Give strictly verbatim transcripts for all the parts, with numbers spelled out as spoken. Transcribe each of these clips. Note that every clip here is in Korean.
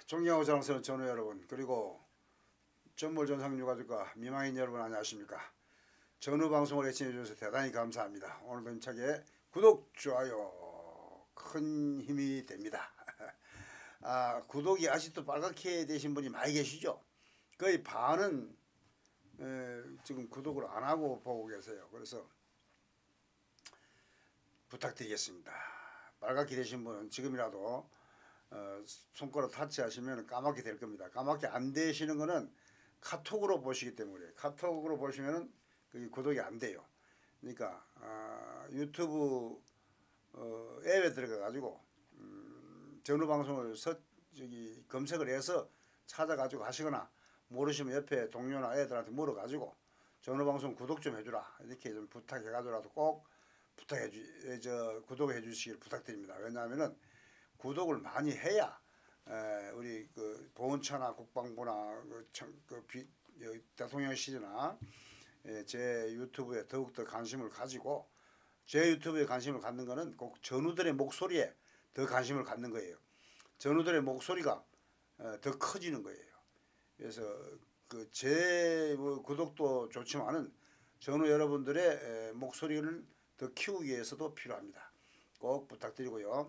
존경하고 자랑스러운 전우 여러분, 그리고 전몰전상 유가족과 미망인 여러분, 안녕하십니까. 전우 방송을 애청해 주셔서 대단히 감사합니다. 오늘도 힘차게 구독, 좋아요 큰 힘이 됩니다. 아, 구독이 아직도 빨갛게 되신 분이 많이 계시죠. 거의 반은 에, 지금 구독을 안 하고 보고 계세요. 그래서 부탁드리겠습니다. 빨갛게 되신 분은 지금이라도 어, 손가락 타치하시면 까맣게 될 겁니다. 까맣게 안 되시는 거는 카톡으로 보시기 때문에, 카톡으로 보시면은 그게 구독이 안 돼요. 그러니까 아, 유튜브 어, 앱에 들어가 가지고 음, 전후 방송을 서, 저기 검색을 해서 찾아 가지고 하시거나, 모르시면 옆에 동료나 애들한테 물어 가지고 전후 방송 구독 좀 해주라, 이렇게 좀 부탁해 가지고라도 꼭 부탁해 주, 저 구독해 주시길 부탁드립니다. 왜냐하면은 구독을 많이 해야 에, 우리 그 보훈처나 국방부나 그, 청, 그 비, 대통령실이나 에, 제 유튜브에 더욱더 관심을 가지고, 제 유튜브에 관심을 갖는 거는 꼭 전우들의 목소리에 더 관심을 갖는 거예요. 전우들의 목소리가 에, 더 커지는 거예요. 그래서 그 제 뭐 구독도 좋지만은 전우 여러분들의 에, 목소리를 더 키우기 위해서도 필요합니다. 꼭 부탁드리고요.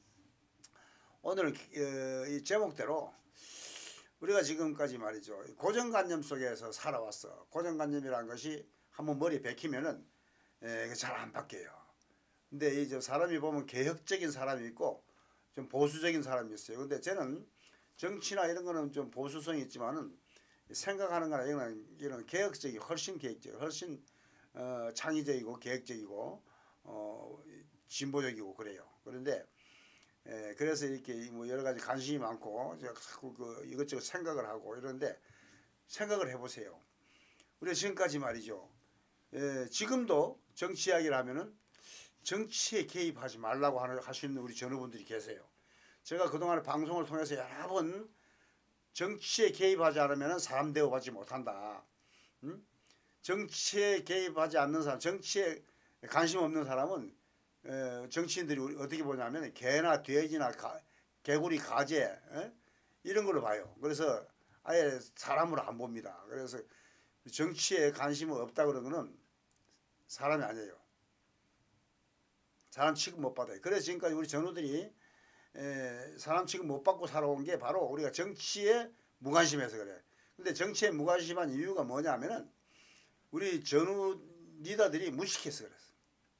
오늘 이 제목대로 우리가 지금까지 말이죠, 고정관념 속에서 살아왔어. 고정관념이라는 것이 한번 머리에 박히면은 잘 안 바뀌어요. 근데 이제 사람이 보면 개혁적인 사람이 있고 좀 보수적인 사람이 있어요. 근데 저는 정치나 이런 거는 좀 보수성이 있지만은 생각하는 거나 이런, 이런 개혁적이 훨씬 개혁적, 훨씬 어, 창의적이고 계획적이고 어, 진보적이고 그래요. 그런데 에, 그래서 이렇게 뭐 여러 가지 관심이 많고 제가 자꾸 그 이것저것 생각을 하고 이러는데, 생각을 해보세요. 우리가 지금까지 말이죠, 에, 지금도 정치 이야기를 하면은 정치에 개입하지 말라고 하는, 하시는 우리 전우분들이 계세요. 제가 그동안 방송을 통해서 여러 번 정치에 개입하지 않으면 사람 대우받지 못한다. 응? 정치에 개입하지 않는 사람, 정치에 관심 없는 사람은 에, 정치인들이 어떻게 보냐면 개나 돼지나 가, 개구리, 가재 에? 이런 걸로 봐요. 그래서 아예 사람으로 안 봅니다. 그래서 정치에 관심이 없다 그러는 거는 사람이 아니에요. 사람 취급 못 받아요. 그래서 지금까지 우리 전우들이 에, 사람 취급 못 받고 살아온 게 바로 우리가 정치에 무관심해서 그래요. 근데 정치에 무관심한 이유가 뭐냐면은 우리 전우 리더들이 무식해서 그랬어요.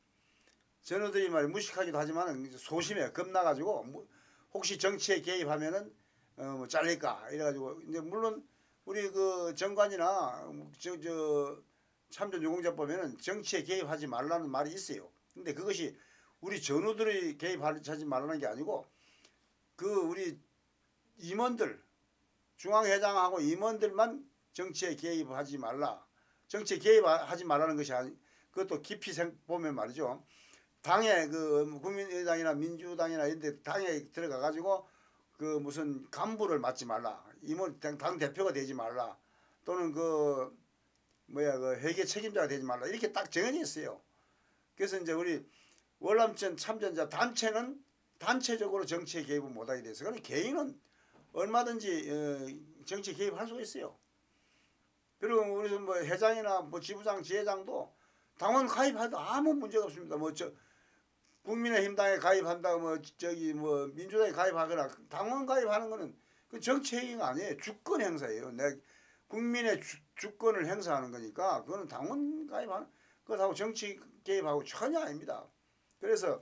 전우들이 말이 무식하기도 하지만 소심해, 겁나가지고 혹시 정치에 개입하면은 어 뭐 잘릴까 이래가지고, 이제 물론 우리 그 정관이나 저 저 참전 유공자 보면은 정치에 개입하지 말라는 말이 있어요. 근데 그것이 우리 전우들이 개입하지 말라는 게 아니고 그 우리 임원들, 중앙회장하고 임원들만 정치에 개입하지 말라, 정치에 개입하지 말라는 것이 아니, 그것도 깊이 생 보면 말이죠, 당에 그 국민의당이나 민주당이나 이런 데 당에 들어가 가지고 그 무슨 간부를 맡지 말라, 임원 당, 당 대표가 되지 말라, 또는 그 뭐야 그 회계 책임자가 되지 말라, 이렇게 딱 정해져 있어요. 그래서 이제 우리 월남전 참전자 단체는 단체적으로 정치에 개입을 못하게 돼서, 그런데 개인은 얼마든지 어, 정치에 개입할 수가 있어요. 그리고 우리 뭐 회장이나 뭐 지부장, 지회장도 당원 가입해도 아무 문제가 없습니다. 뭐 저 국민의힘당에 가입한다, 뭐 저기 뭐 민주당에 가입하거나, 당원 가입하는 거는 그 정치 행위가 아니에요. 주권 행사예요. 내 국민의 주, 주권을 행사하는 거니까 그거는 당원 가입하는 그것하고 정치 개입하고 전혀 아닙니다. 그래서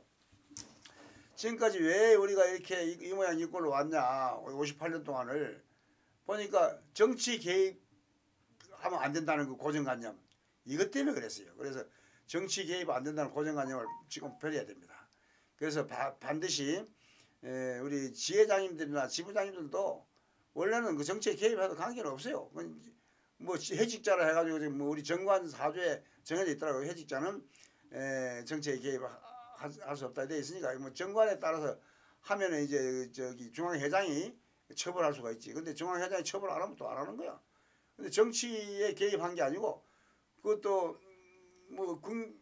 지금까지 왜 우리가 이렇게 이, 이 모양 이 꼴로 왔냐, 오십팔 년 동안을 보니까 정치 개입하면 안 된다는 그 고정관념, 이것 때문에 그랬어요. 그래서 정치 개입 안 된다는 고정관념을 지금 버려야 됩니다. 그래서 바, 반드시 에, 우리 지회장님들이나 지부장님들도 원래는 그 정치에 개입해도 관계는 없어요. 뭐 해직자라 해가지고 지금 뭐 우리 정관 사조에 정해져 있더라고요. 해직자는 에, 정치에 개입할 수 없다 돼 있으니까 뭐 정관에 따라서 하면은 이제 저기 중앙회장이 처벌할 수가 있지. 근데 중앙회장이 처벌 안 하면 또 안 하는 거야. 근데 정치에 개입한 게 아니고 그것도 뭐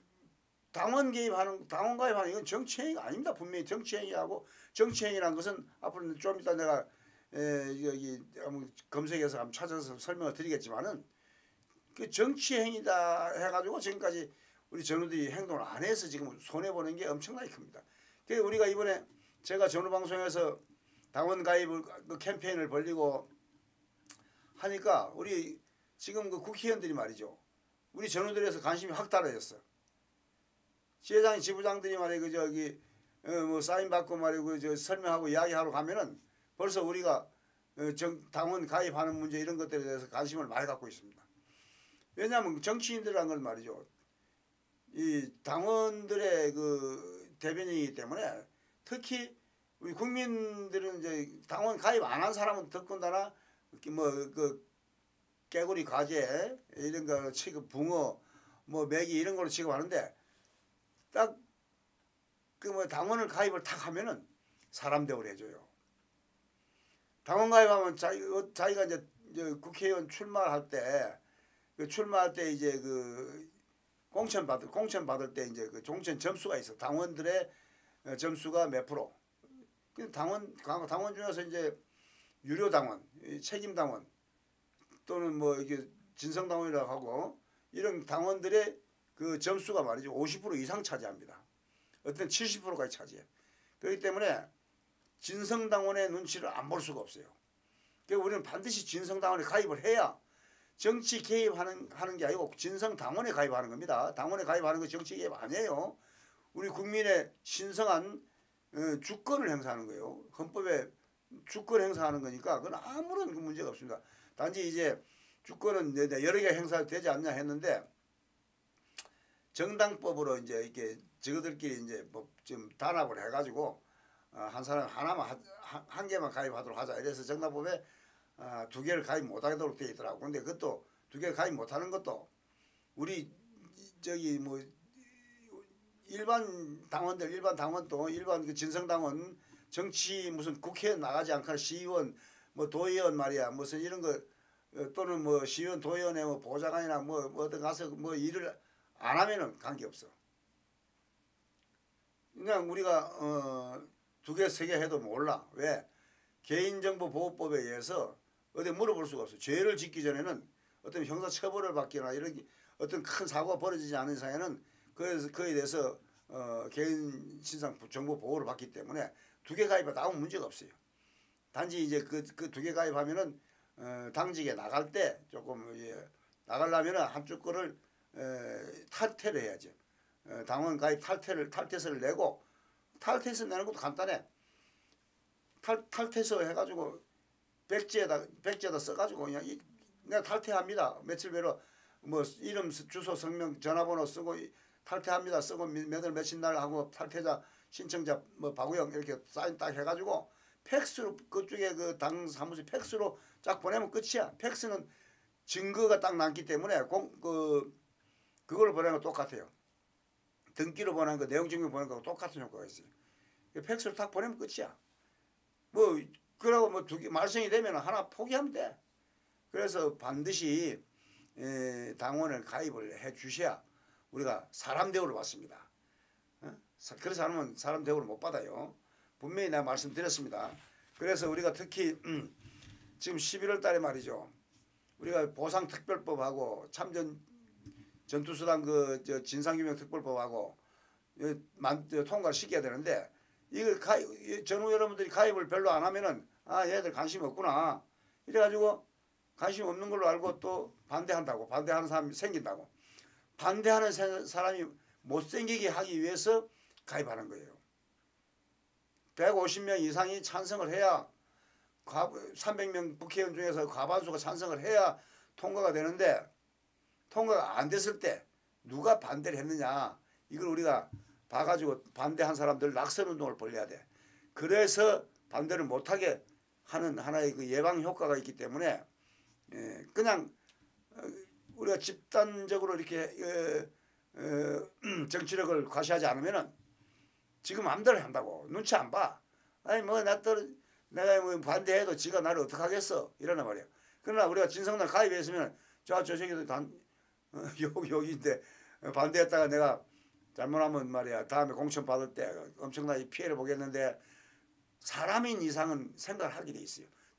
당원 개입하는, 당원 가입하는 이건 정치행위가 아닙니다. 분명히 정치행위하고, 정치행위라는 것은 앞으로 좀 이따 내가 에, 여기 한번 검색해서 한번 찾아서 설명을 드리겠지만은 그 정치 행위다 해가지고 지금까지 우리 전우들이 행동을 안 해서 지금 손해 보는 게 엄청나게 큽니다. 그 우리가 이번에 제가 전우 방송에서 당원 가입 그 캠페인을 벌리고 하니까 우리 지금 그 국회의원들이 말이죠. 우리 전우들에서 관심이 확 달라졌어. 지회장, 지부장들이 말이야 그 저기 어 뭐 사인 받고 말이야 그저 설명하고 이야기하러 가면은 벌써 우리가 어 정 당원 가입하는 문제 이런 것들에 대해서 관심을 많이 갖고 있습니다. 왜냐하면 정치인들이란 건 말이죠. 이 당원들의 그 대변인이기 때문에 특히 우리 국민들은 이제 당원 가입 안 한 사람은 더군다나 뭐 그 깨구리 가재 이런 거 취급 붕어 뭐 메기 이런 걸로 취급하는데 딱 그 뭐 당원을 가입을 탁 하면은 사람 대우를 해줘요. 당원 가입하면 자기 자기가 이제, 이제 국회의원 출마할 때 그 출마할 때 이제 그 공천 받을 공천 받을 때 이제 그 공천 점수가 있어. 당원들의 점수가 몇 프로. 그 당원 당원 중에서 이제 유료 당원, 책임 당원 또는 뭐 이게 진성 당원이라고 하고 이런 당원들의 그 점수가 말이죠 오십 퍼센트 이상 차지합니다. 어떤 칠십 퍼센트까지 차지해. 그렇기 때문에 진성 당원의 눈치를 안 볼 수가 없어요. 그러니까 우리는 반드시 진성 당원에 가입을 해야 정치 개입하는 하는 게 아니고 진성 당원에 가입하는 겁니다. 당원에 가입하는 거 정치 개입 아니에요. 우리 국민의 신성한 주권을 행사하는 거예요. 헌법에 주권 행사하는 거니까 그건 아무런 문제가 없습니다. 단지 이제 주권은 여러 개 행사되지 않냐 했는데 정당법으로 이제 이렇게 저들끼리 이제 뭐 좀 단합을 해가지고 한 사람 하나만 한, 한 개만 가입하도록 하자. 이래서 정당법에 아, 두 개를 가입 못하도록 되어 있더라고. 근데 그것도 두 개를 가입 못하는 것도 우리 저기 뭐 일반 당원들 일반 당원도 일반 그 진성당원 정치 무슨 국회에 나가지 않거나 시의원 뭐 도의원 말이야 무슨 이런 거 또는 뭐 시의원 도의원의 뭐 보좌관이나 뭐, 뭐 어디 가서 뭐 일을 안 하면은 관계없어. 그냥 우리가 어 두 개 세 개 해도 몰라. 왜? 개인정보보호법에 의해서 어디 물어볼 수가 없어. 죄를 짓기 전에는 어떤 형사처벌을 받거나 이런 어떤 큰 사고가 벌어지지 않은 이상에는 그래서 그에 대해서 어 개인 신상 정보 보호를 받기 때문에 두 개 가입해도 아무 문제가 없어요. 단지 이제 그 그 두 개 가입하면은 어 당직에 나갈 때 조금 예, 나가려면은 한쪽 거를 에, 탈퇴를 해야죠. 어, 당원 가입 탈퇴를 탈퇴서를 내고 탈퇴서 내는 것도 간단해. 탈 탈퇴서 해가지고 백지에다 백지에다 써가지고 그냥 이, 내가 탈퇴합니다. 며칠 배로 뭐 이름 주소 성명 전화번호 쓰고 탈퇴합니다. 쓰고 몇월 며칠 날 하고 탈퇴자 신청자 뭐 박우영 이렇게 사인 딱 해가지고 팩스로 그쪽에 그 당 사무소 팩스로 쫙 보내면 끝이야. 팩스는 증거가 딱 남기 때문에 공 그 그걸 보내는 거 똑같아요. 등기로 보내는 거 내용 증명 보내는 거 똑같은 효과가 있어요. 팩스로 딱 보내면 끝이야. 뭐 그러고 뭐 두 개 말썽이 되면 하나 포기하면 돼. 그래서 반드시 에, 당원을 가입을 해 주셔야 우리가 사람 대우를 받습니다. 어? 그렇지 않으면 사람 대우를 못 받아요. 분명히 내가 말씀드렸습니다. 그래서 우리가 특히 음, 지금 십일월 달에 말이죠. 우리가 보상특별법하고 참전 전투수단 그 저 진상규명특별법하고 만, 통과를 시켜야 되는데 이걸 가입, 전후 여러분들이 가입을 별로 안 하면은 아 얘들 관심 없구나 이래가지고 관심 없는 걸로 알고 또 반대한다고 반대하는 사람이 생긴다고 반대하는 사람이 못생기게 하기 위해서 가입하는 거예요. 백오십 명 이상이 찬성을 해야 삼백 명 국회의원 중에서 과반수가 찬성을 해야 통과가 되는데 통과가 안 됐을 때 누가 반대를 했느냐 이걸 우리가 봐가지고 반대한 사람들 낙선운동을 벌려야 돼. 그래서 반대를 못하게 하는 하나의 그 예방 효과가 있기 때문에 예, 그냥 우리가 집단적으로 이렇게 어, 어, 정치력을 과시하지 않으면은 지금 마음대로 한다고 눈치 안 봐. 아니 뭐 나 또 내가 뭐 반대해도 지가 나를 어떻게 하겠어 이러나 말이야. 그러나 우리가 진성당 가입했으면 저 저 새끼들 단 어, 여기 여기인데 반대했다가 내가 잘못하면 말이야 다음에 공천 받을 때 엄청나게 피해를 보겠는데 사람인 이상은 생각을 하게 돼 있어요.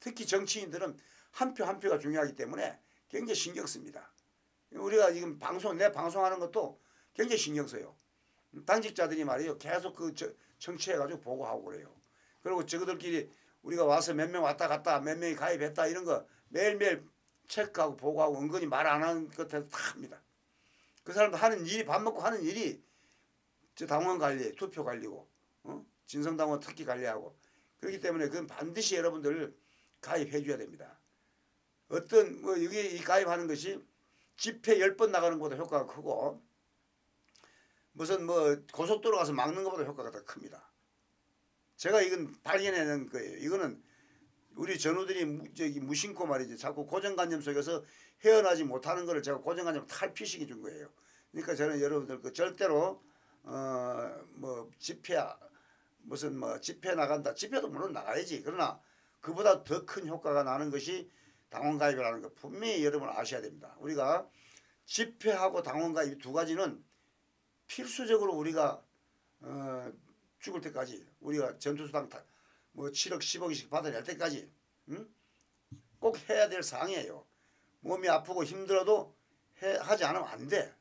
특히 정치인들은 한 표 한 표가 중요하기 때문에 굉장히 신경 씁니다. 우리가 지금 방송, 내 방송하는 것도 굉장히 신경 써요. 당직자들이 말이에요. 계속 그 청취해가지고 보고하고 그래요. 그리고 저들끼리 우리가 와서 몇 명 왔다 갔다 몇 명이 가입했다 이런 거 매일매일 체크하고 보고하고 은근히 말 안 하는 것들 다 합니다. 그 사람도 하는 일이 밥 먹고 하는 일이 저 당원 관리, 투표 관리고 어? 진성당원 특히 관리하고 그렇기 때문에 그건 반드시 여러분들 가입해 줘야 됩니다. 어떤 뭐 여기 가입하는 것이 집회 열 번 나가는 것보다 효과가 크고 무슨 뭐 고속도로 가서 막는 것보다 효과가 더 큽니다. 제가 이건 발견해낸 거예요. 이거는 우리 전우들이 저기 무심코 말이지 자꾸 고정관념 속에서 헤어나지 못하는 거를 제가 고정관념 탈피시켜 준 거예요. 그러니까 저는 여러분들 그 절대로 어 뭐 집회 무슨 뭐 집회 나간다 집회도 물론 나가야지. 그러나 그보다 더 큰 효과가 나는 것이 당원가입이라는 거 분명히 여러분 아셔야 됩니다. 우리가 집회하고 당원가입 두 가지는 필수적으로 우리가 어 죽을 때까지 우리가 전투수당 뭐 칠억 십억씩 받아낼 때까지 응? 꼭 해야 될 사항이에요. 몸이 아프고 힘들어도 해, 하지 않으면 안 돼.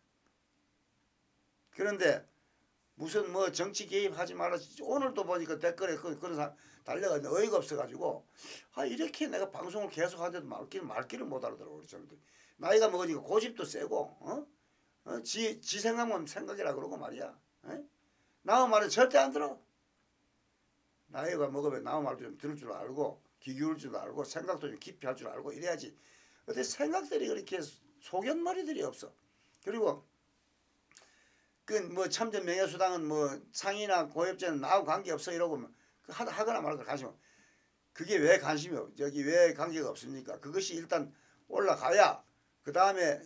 그런데 무슨 뭐 정치 개입하지 말라. 오늘도 보니까 댓글에 그, 그런 사람 달려가 어이가 없어가지고 아 이렇게 내가 방송을 계속 하는데도 말귀를 말귀를 못 알아들어. 나이가 먹으니까 고집도 세고 어? 어? 지, 지 생각만 생각이라 그러고 말이야. 에? 나의 말은 절대 안 들어. 나이가 먹으면 나의 말도 좀 들을 줄 알고 귀 기울일 줄 알고 생각도 좀 깊이 할 줄 알고 이래야지. 어떻게 생각들이 그렇게 소견머리들이 없어. 그리고 그 뭐 참전 명예수당은 뭐 상이나 고엽제는 나하고 관계없어 이러고 하거나 말거나 관심 없어. 그게 왜 관심이 없 저기 왜 관계가 없습니까? 그것이 일단 올라가야 그 다음에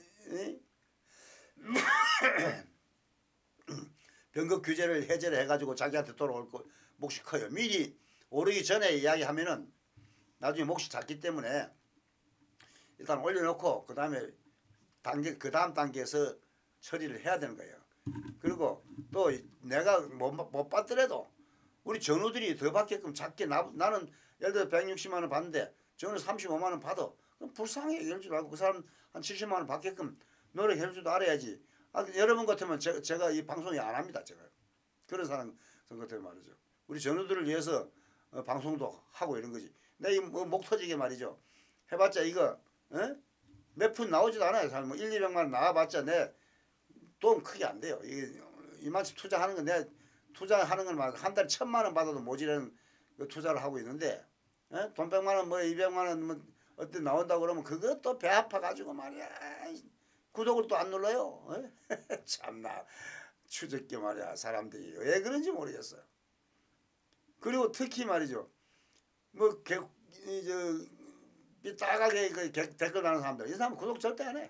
변곡 규제를 해제를 해가지고 자기한테 돌아올 거 몫이 커요. 미리 오르기 전에 이야기하면은 나중에 몫이 작기 때문에 일단 올려놓고 그 다음에 단계 그 다음 단계에서 처리를 해야 되는 거예요. 그리고 또 내가 못, 못 받더라도 우리 전우들이 더 받게끔 작게 나, 나는 예를 들어 백육십만 원 받는데 전우 삼십오만 원 받아. 그럼 불쌍하게 얘기할 줄 알고 그 사람 한 칠십만 원 받게끔 노력할 줄도 알아야지. 아, 여러분 같으면 제, 제가 이 방송이 안 합니다. 제가 그런 사람 같으면 말이죠. 우리 전우들을 위해서 어, 방송도 하고 이런 거지. 내 이 뭐 목 터지게 말이죠. 해봤자 이거 어? 몇 푼 나오지도 않아요. 사람 뭐 일, 이백만 원 나와봤자 내 돈 크게 안 돼요. 이게 이만큼 투자하는 건 내 투자하는 건 한 달에 천만 원 받아도 모자라는 그 투자를 하고 있는데 에? 돈 백만 원 뭐 이백만 원 뭐 어때 나온다고 그러면 그것도 배 아파가지고 말이야. 구독을 또 안 눌러요. 참나 추적게 말이야. 사람들이 왜 그런지 모르겠어요. 그리고 특히 말이죠. 뭐 개, 저 삐딱하게 그 댓글 다는 사람들 이 사람은 구독 절대 안 해.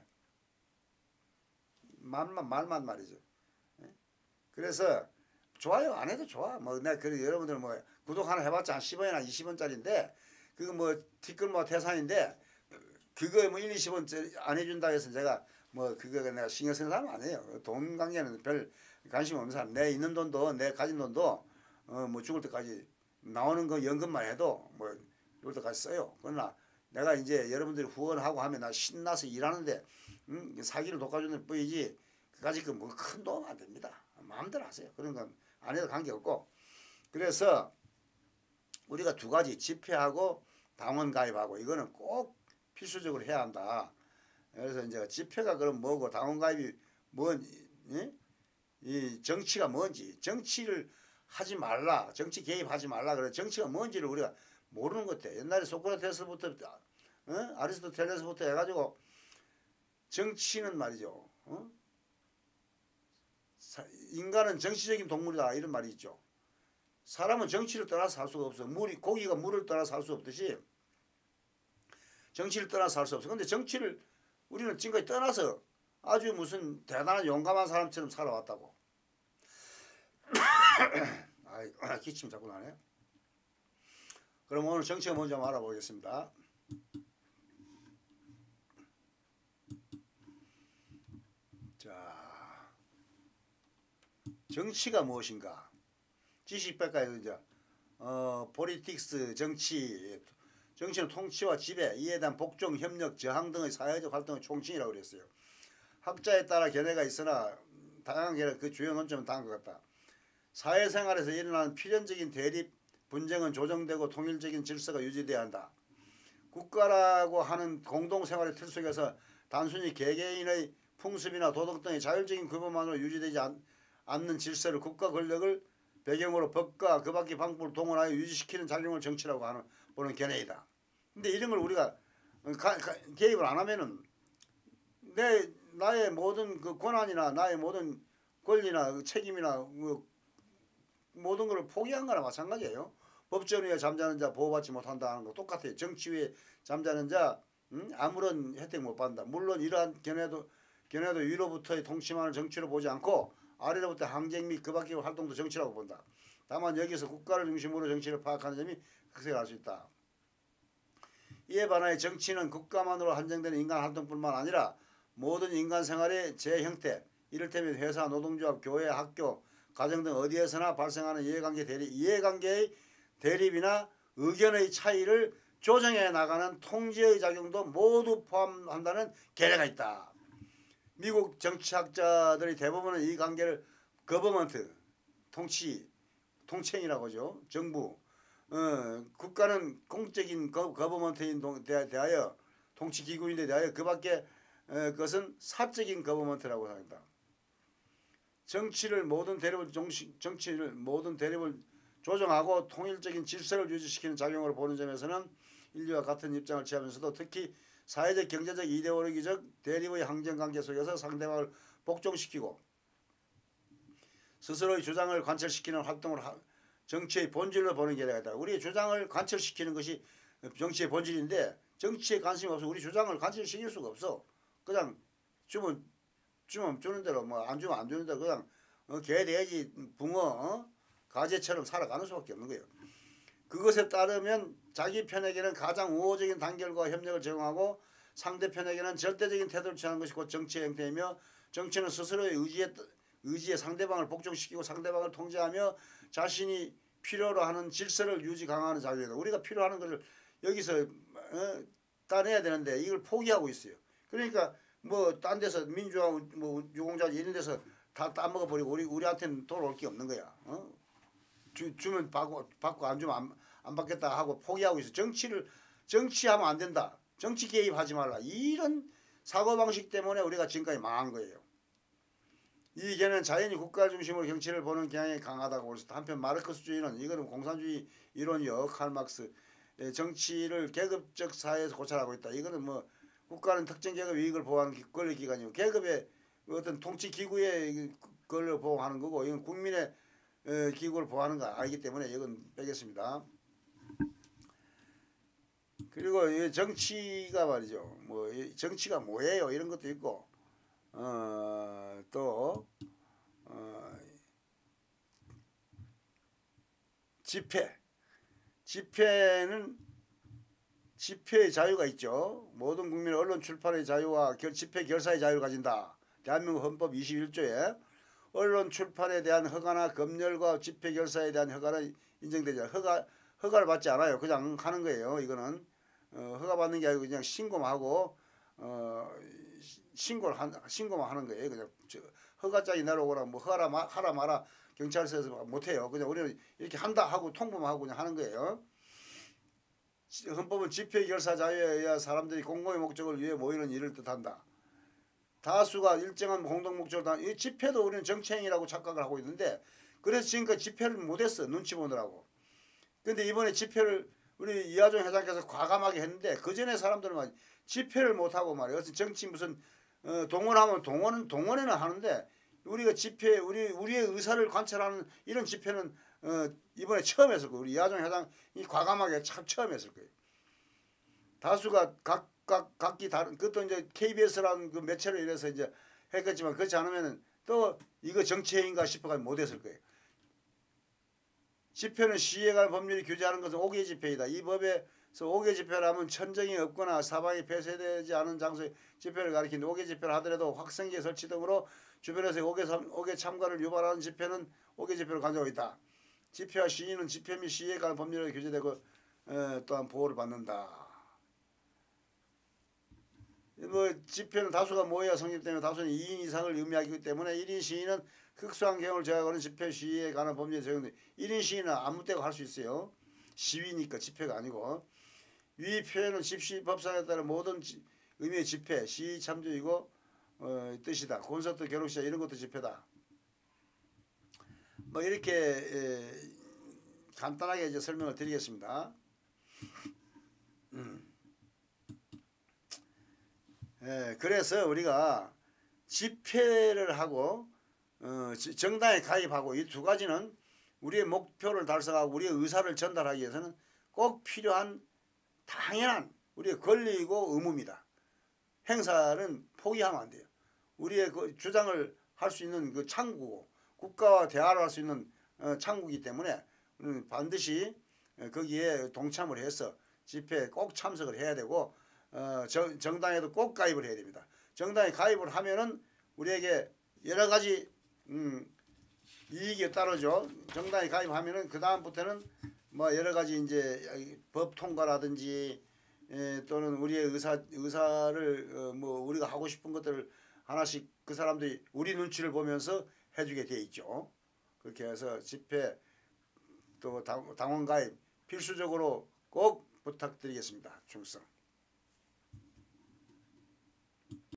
말만 말만 말이죠. 그래서 좋아요 안 해도 좋아. 뭐 내가 그 여러분들 뭐 구독 하나 해봤자 한 십 원이나 이십 원짜리인데 그거 뭐 티끌 뭐 태산인데 그거 뭐 일, 이십 원짜리 안 해준다 해서 제가 뭐 그거 내가 신경 쓰는 사람 아니에요. 돈 관계는 별 관심 없는 사람. 내 있는 돈도 내 가진 돈도 어 뭐 죽을 때까지 나오는 거 연금만 해도 뭐 죽을 때까지 써요. 그러나 내가 이제 여러분들이 후원하고 하면 나 신나서 일하는데 음, 사기를 돋궈주는 뿐이지 그까짓 그 뭐 큰 도움 안 됩니다. 마음대로 하세요. 그런 건 안 해도 관계없고. 그래서 우리가 두 가지 집회하고 당원 가입하고 이거는 꼭 필수적으로 해야 한다. 그래서 이제 집회가 그럼 뭐고 당원 가입이 뭔지 예? 이 정치가 뭔지 정치를 하지 말라 정치 개입하지 말라 그래 정치가 뭔지를 우리가 모르는 것 같아. 옛날에 소크라테스부터 어? 아리스토텔레스부터 해가지고 정치는 말이죠. 어? 인간은 정치적인 동물이다 이런 말이 있죠. 사람은 정치를 떠나서 살 수가 없어. 물이 고기가 물을 떠나서 살 수 없듯이 정치를 떠나서 살 수 없어. 근데 정치를 우리는 지금까지 떠나서 아주 무슨 대단한 용감한 사람처럼 살아왔다고. 아이 기침 자꾸 나네. 그럼 오늘 정치가 뭔지 한번 알아보겠습니다. 자, 정치가 무엇인가? 지식백과에서 이제 어, 포리틱스 정치 정치는 통치와 지배, 이에 대한 복종, 협력, 저항 등의 사회적 활동의 총칭이라고 그랬어요. 학자에 따라 견해가 있으나 다양한 견해 그 주요 논점은 다음과 같다. 사회생활에서 일어나는 필연적인 대립, 분쟁은 조정되고 통일적인 질서가 유지돼야 한다. 국가라고 하는 공동생활의 틀 속에서 단순히 개개인의 풍습이나 도덕 등의 자율적인 규모만으로 유지되지 않, 않는 질서를 국가 권력을 배경으로 법과 그 밖의 방법을 동원하여 유지시키는 작용을 정치라고 하는 보는 견해이다. 근데 이런 걸 우리가 가, 가, 개입을 안 하면은 내 나의 모든 그 권한이나 나의 모든 권리나 책임이나 뭐 모든 걸 포기한 거나 마찬가지예요. 법전 위에 잠자는 자 보호받지 못한다는 거 똑같아요. 정치 위에 잠자는 자 음? 아무런 혜택 못 받는다. 물론 이러한 견해도 견해도 위로부터의 통치만을 정치로 보지 않고 아래로부터 항쟁 및 그 밖의 활동도 정치라고 본다. 다만 여기서 국가를 중심으로 정치를 파악하는 점이 극색을 할 수 있다. 이에 반하여 정치는 국가만으로 한정되는 인간 활동뿐만 아니라 모든 인간 생활의 재형태, 이를테면 회사, 노동조합, 교회, 학교, 가정 등 어디에서나 발생하는 이해관계 대립, 이해관계의 대립이나 의견의 차이를 조정해 나가는 통제의 작용도 모두 포함한다는 견해가 있다. 미국 정치학자들의 대부분은 이 관계를 거버먼트, 통치, 통칭이라고 하죠. 정부, 어, 국가는 공적인 거버먼트인 대하여 통치기구인데 대하여 그 밖에 어, 그것은 사적인 거버먼트라고 합니다. 정치를 모든 대립을 정치, 정치를 모든 대립을 조정하고 통일적인 질서를 유지시키는 작용으로 보는 점에서는 인류와 같은 입장을 취하면서도 특히 사회적, 경제적, 이데올로기적 대립의 항쟁관계 속에서 상대방을 복종시키고 스스로의 주장을 관철시키는 활동을 하, 정치의 본질로 보는 게 되겠다. 우리의 주장을 관철시키는 것이 정치의 본질인데 정치에 관심이 없어 우리 주장을 관철시킬 수가 없어. 그냥 주면 주면 주는 대로 뭐 안 주면 안 주는 대로 그냥 어, 개, 돼지, 붕어, 어? 가재처럼 살아가는 수밖에 없는 거예요. 그것에 따르면 자기 편에게는 가장 우호적인 단결과 협력을 제공하고 상대편에게는 절대적인 태도를 취하는 것이 곧 정치의 형태이며 정치는 스스로의 의지에, 의지에 상대방을 복종시키고 상대방을 통제하며 자신이 필요로 하는 질서를 유지 강화하는 작용이다. 우리가 필요하는 것을 여기서 어, 따내야 되는데 이걸 포기하고 있어요. 그러니까 뭐 딴 데서 민주화 뭐 유공자 이런 데서 다 따먹어 버리고 우리 우리한테는 돌아올 게 없는 거야. 어? 주, 주면 받고 받고 안 주면 안, 안 받겠다 하고 포기하고 있어. 정치를 정치하면 안 된다. 정치 개입하지 말라. 이런 사고방식 때문에 우리가 지금까지 망한 거예요. 이 견해는 자연히 국가 중심으로 정치를 보는 경향이 강하다고 볼 수 있다. 한편 마르크스주의는 이거는 공산주의 이론이요. 칼막스 정치를 계급적 사회에서 고찰하고 있다. 이거는 뭐 국가는 특정 계급 이익을 보호하는 권력기관이고 계급의 어떤 통치기구의 권력을 보호하는 거고 이건 국민의 기구를 보호하는 거 아니기 때문에 이건 빼겠습니다. 그리고 정치가 말이죠. 뭐 정치가 뭐예요? 이런 것도 있고 어, 또 어, 집회 집회는 집회의 자유가 있죠. 모든 국민은 언론 출판의 자유와 결, 집회 결사의 자유를 가진다. 대한민국 헌법 이십일 조에 언론 출판에 대한 허가나 검열과 집회 결사에 대한 허가는 인정되지 않아요. 허가, 허가를 받지 않아요. 그냥 하는 거예요. 이거는 어, 허가 받는 게 아니고 그냥 신고만 하고 어, 신고를 한, 신고만 하는 거예요. 그냥 허가장이 내려오거나 뭐 하라, 마, 하라 마라 경찰서에서 못해요. 그냥 우리는 이렇게 한다 하고 통보만 하고 그냥 하는 거예요. 헌법은 집회 결사 자유에 의해 사람들이 공공의 목적을 위해 모이는 일을 뜻한다. 다수가 일정한 공동 목적을 다. 이 집회도 우리는 정치행위라고 착각을 하고 있는데 그래서 지금까지 집회를 못했어. 눈치 보느라고. 근데 이번에 집회를 우리 이하종 회장께서 과감하게 했는데 그 전에 사람들은 막 집회를 못하고 말이에요. 정치 무슨 어, 동원하면 동원은 동원에는 하는데 우리가 집회 우리 우리의 의사를 관철하는 이런 집회는 어, 이번에 처음 했을 거예요. 우리 이하종 회장이 과감하게 참 처음 했을 거예요. 다수가 각, 각, 각기 다른, 그것도 이제 케이비에스라는 그 매체로 이래서 이제 했겠지만 그렇지 않으면은 또 이거 정치행위인가 싶어가지고 못 했을 거예요. 집회는 시위에 관한 법률이 규제하는 것은 오 개 집회이다. 이 법에서 오 개 집회를 하면 천정이 없거나 사방이 폐쇄되지 않은 장소에 집회를 가리키는데 오 개 집회를 하더라도 확성기 설치 등으로 주변에서 오 개, 오 개 참가를 유발하는 집회는 오 개 집회로 간주하고 있다. 집회와 시위는 집회 및 시위에 관한 법률로 규제되고 어, 또한 보호를 받는다. 뭐 집회는 다수가 모여야 성립되며 다수는 이 인 이상을 의미하기 때문에 일 인 시위는 특수한 경우를 제외하고는 집회 시위에 관한 법률에 적용돼. 일 인 시위는 아무 때나 할 수 있어요. 시위니까 집회가 아니고. 위 표현은 집시법상에 따른 모든 지, 의미의 집회, 시위 참조이고 어, 뜻이다. 콘서트, 결혼식 이런 것도 집회다. 뭐 이렇게 에, 간단하게 이제 설명을 드리겠습니다. 음. 예, 그래서 우리가 집회를 하고 어, 정당에 가입하고 이 두 가지는 우리의 목표를 달성하고 우리의 의사를 전달하기 위해서는 꼭 필요한 당연한 우리의 권리이고 의무입니다. 행사는 포기하면 안 돼요. 우리의 그 주장을 할 수 있는 그 창구고 국가와 대화를 할 수 있는 어, 창구이기 때문에 반드시 거기에 동참을 해서 집회에 꼭 참석을 해야 되고 어, 정, 정당에도 꼭 가입을 해야 됩니다. 정당에 가입을 하면은 우리에게 여러 가지 음, 이익이 따르죠. 정당에 가입하면은 그 다음부터는 뭐 여러 가지 이제 법 통과라든지 에, 또는 우리의 의사 의사를 어, 뭐 우리가 하고 싶은 것들을 하나씩 그 사람들이 우리 눈치를 보면서 해주게 돼 있죠. 그렇게 해서 집회 또 당원 가입 필수적으로 꼭 부탁드리겠습니다. 충성.